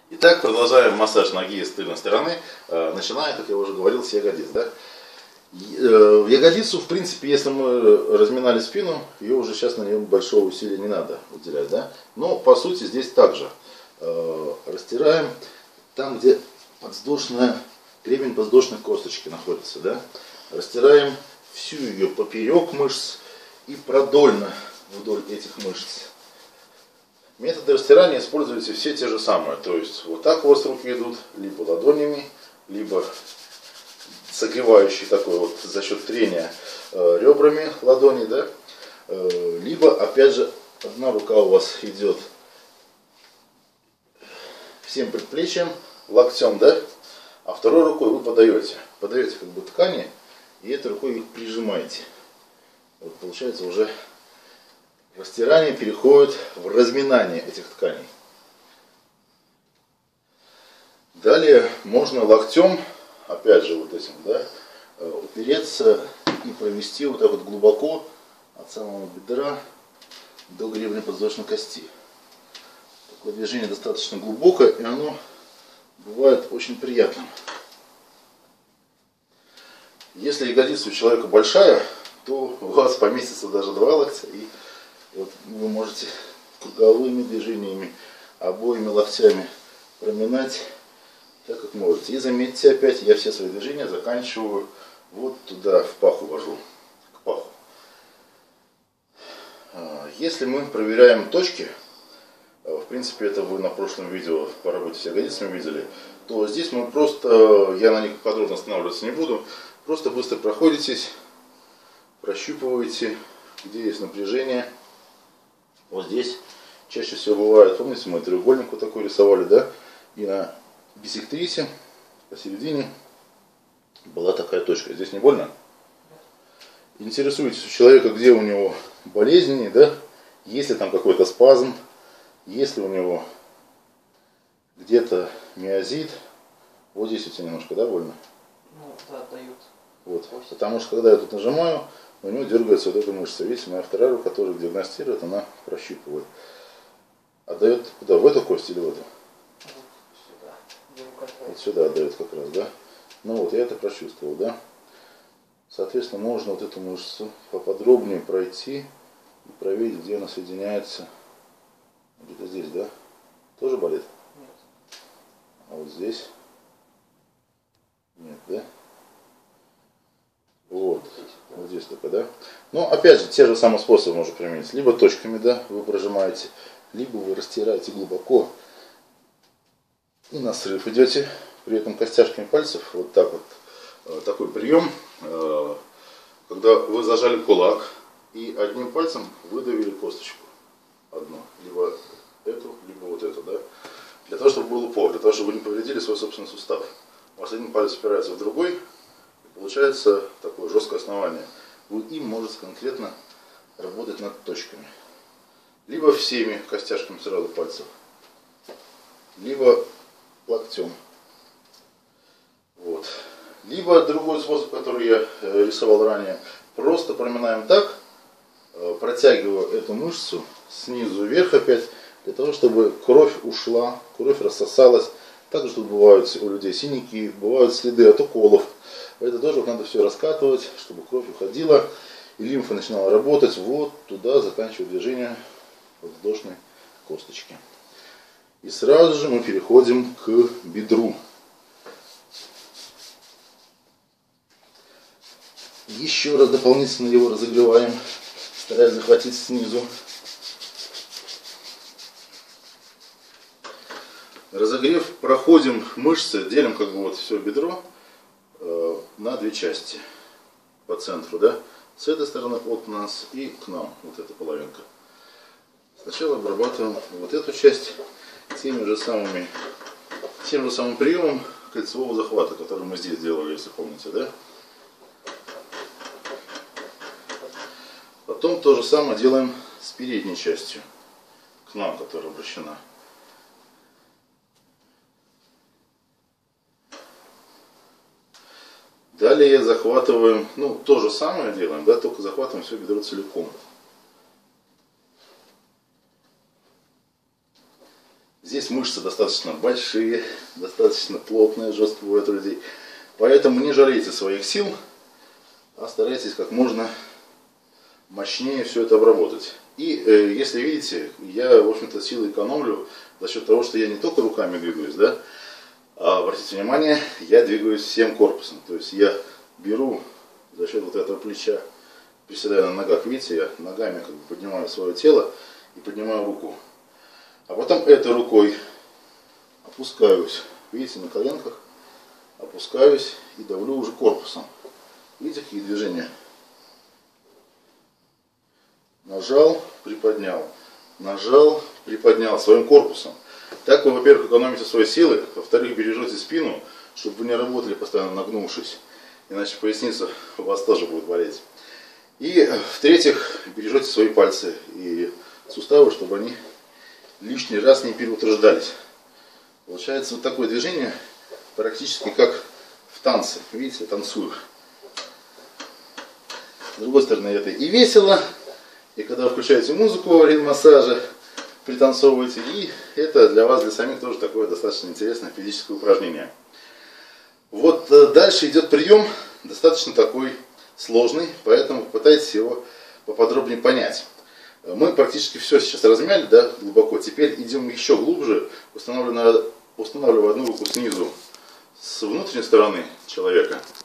Итак, продолжаем массаж ноги с тыльной стороны, начиная, как я уже говорил, с ягодиц. Да? Ягодицу, в принципе, если мы разминали спину, ее уже сейчас на нее большого усилия не надо уделять. Да? Но, по сути, здесь также растираем там, где гребень подвздошной косточки находится. Да? Растираем всю ее поперек мышц и продольно вдоль этих мышц. Методы растирания используются все те же самые. То есть вот так у вас руки идут, либо ладонями, либо согревающий такой вот за счет трения ребрами ладони, да? Либо опять же одна рука у вас идет всем предплечьем, локтем, да? А второй рукой вы подаете как бы ткани и этой рукой их прижимаете. Вот получается уже растирание переходит в разминание этих тканей. Далее можно локтем, опять же вот этим, да, упереться и провести вот так вот глубоко от самого бедра до гребня подвздошной кости. Такое движение достаточно глубокое, и оно бывает очень приятным. Если ягодица у человека большая, то у вас поместится даже 2 локтя, и вот вы можете круговыми движениями, обоими локтями проминать так, как можете. И заметьте опять, я все свои движения заканчиваю вот туда, в паху вожу, к паху. Если мы проверяем точки, в принципе, это вы на прошлом видео по работе с ягодицами видели, то здесь мы просто, я на них подробно останавливаться не буду, просто быстро проходитесь, прощупываете, где есть напряжение. Вот здесь чаще всего бывает, помните, мы треугольник вот такой рисовали, да, и на биссектрисе посередине была такая точка. Здесь не больно? Интересуйтесь у человека, где у него болезни, да, есть ли там какой-то спазм, есть ли у него где-то миозит. Вот здесь у тебя немножко, да, больно? Ну, да, дают. Вот, потому что когда я тут нажимаю, у него дергается вот эта мышца. Видите, моя вторая рука тоже диагностирует, она прощупывает. Отдает куда? В эту кость или в эту? Вот сюда отдает как раз, да? Ну вот, я это прочувствовал, да? Соответственно, можно вот эту мышцу поподробнее пройти и проверить, где она соединяется. Где-то здесь, да? Тоже болит? Нет. А вот здесь? Нет, да? Вот здесь только, да? Но опять же, те же самые способы можно применить. Либо точками, да, вы прожимаете, либо вы растираете глубоко и на срыв идете. При этом костяшками пальцев, вот так вот, такой прием, когда вы зажали кулак и одним пальцем выдавили косточку. Одну, либо эту, либо вот эту, да? Для того, чтобы был упор, для того, чтобы вы не повредили свой собственный сустав. У вас один палец упирается в другой, получается такое жесткое основание. Вы им можете конкретно работать над точками. Либо всеми костяшками сразу пальцев, либо локтем. Вот. Либо другой способ, который я рисовал ранее, просто проминаем так, протягивая эту мышцу снизу вверх опять, для того, чтобы кровь ушла, кровь рассосалась. Также тут бывают у людей синяки, бывают следы от уколов. Это тоже надо все раскатывать, чтобы кровь уходила и лимфа начинала работать вот туда, заканчивая движение подвздошной косточки. И сразу же мы переходим к бедру. Еще раз дополнительно его разогреваем, стараясь захватить снизу. Разогрев, проходим мышцы, делим как бы вот все бедро на 2 части по центру, да? С этой стороны от нас и к нам, вот эта половинка. Сначала обрабатываем вот эту часть тем же самым приемом кольцевого захвата, который мы здесь делали, если помните, да? Потом то же самое делаем с передней частью, к нам, которая обращена. Далее захватываем, ну, то же самое делаем, да, только захватываем все бедро целиком. Здесь мышцы достаточно большие, достаточно плотные, жесткие бывают у людей. Поэтому не жалейте своих сил, а старайтесь как можно мощнее все это обработать. И если видите, я, в общем-то, силы экономлю за счет того, что я не только руками двигаюсь, да, а обратите внимание, я двигаюсь всем корпусом. То есть я беру за счет вот этого плеча, приседаю на ногах, видите, я ногами как бы поднимаю свое тело и поднимаю руку. А потом этой рукой опускаюсь, видите, на коленках, опускаюсь и давлю уже корпусом. Видите, какие движения? Нажал, приподнял, нажал, приподнял своим корпусом. Так вы, во-первых, экономите свои силы, во-вторых, бережете спину, чтобы вы не работали постоянно нагнувшись, иначе поясница у вас тоже будет болеть. И, в-третьих, бережете свои пальцы и суставы, чтобы они лишний раз не переутруждались. Получается вот такое движение практически как в танце. Видите, я танцую. С другой стороны, это и весело, и когда вы включаете музыку во время массажа, пританцовываете, и это для вас, для самих тоже такое достаточно интересное физическое упражнение. Вот дальше идет прием, достаточно такой сложный, поэтому попытайтесь его поподробнее понять. Мы практически все сейчас размяли, да, глубоко. Теперь идем еще глубже, устанавливая одну руку снизу, с внутренней стороны человека,